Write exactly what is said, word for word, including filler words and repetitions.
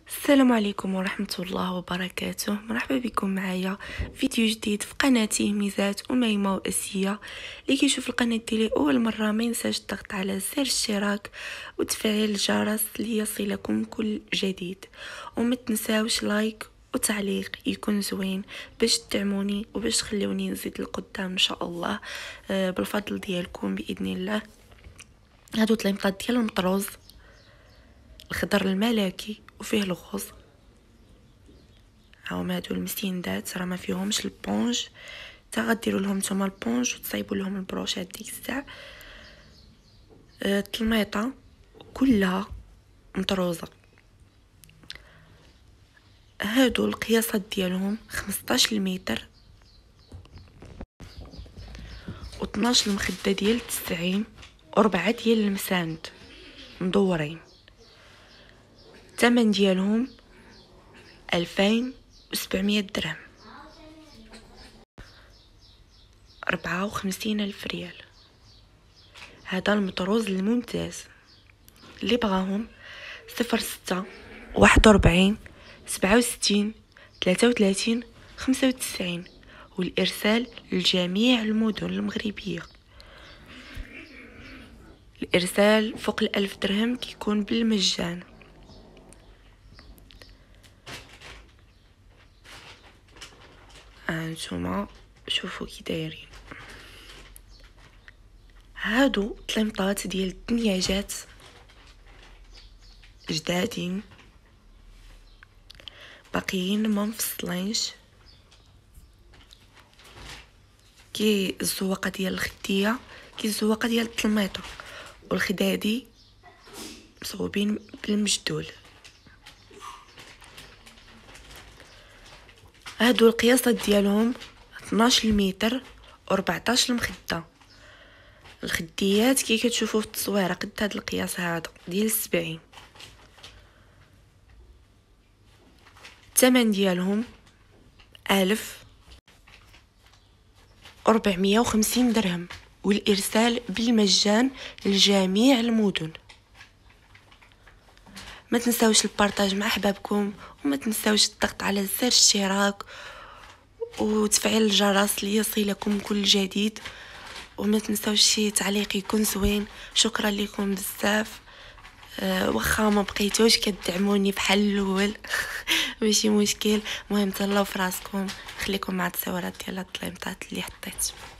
السلام عليكم ورحمة الله وبركاته. مرحبا بكم معايا فيديو جديد في قناتي ميزات أميمة وأسية. اللي كيشوف القناة ديالي أول مرة ما ينساش الضغط على زر الاشتراك وتفعيل الجرس ليصلكم كل جديد، وما تنساوش لايك وتعليق يكون زوين باش تدعموني وباش تخلوني نزيد لقدام ان شاء الله بالفضل ديالكم باذن الله. هادو طليمطات ديال المطروز الخضر الملكي وفيه الغوز، هاهما هادو المسيندات راه ما فيهمش البونج، تا غديروا لهم نتوما البونج وتصايبوا لهم البروشات ديك الساعه. الطلميطه كلها مطروزه. هادو القياسات ديالهم خمسطاش المتر و اثناش المخده ديال التسعين وربعة ديال المساند مدورين. الثمن ديالهم ألفين وسبعمية درهم، ربعة وخمسين ألف ريال. هذا المطروز الممتاز. اللي بغاهم صفر ستة واحد وربعين سبعة وستين ثلاثة وثلاثين خمسة وتسعين، والإرسال لجميع المدن المغربية. الإرسال فوق الألف درهم كيكون بالمجان. هانتوما شوفوا كي دايرين. هادو طليمطات ديال الدنياجات جدادين باقيين ما مفصلينش، كي الزواقه ديال الخديه كي الزواقه ديال الطلميطه، والخدادي مصوبين بالمجدول. هادو القياسات ديالهم اثناش المتر و14 المخده. الخديات كي كتشوفوا في التصويره قد هاد القياس هذا ديال السبعين. الثمن ديالهم ألف وربعمية وخمسين درهم، والإرسال بالمجان لجميع المدن. ما تنساوش البارطاج مع احبابكم، وما تنساوش الضغط على زر الاشتراك وتفعيل الجرس ليصلكم كل جديد، وما تنساوش شي تعليق يكون زوين. شكرا لكم بزاف. أه واخا ما بقيتوش كتدعموني بحال الاول ماشي مشكل، المهم تهلاو في راسكم. خليكم مع التصاورات ديال الطليمطات اللي حطيت.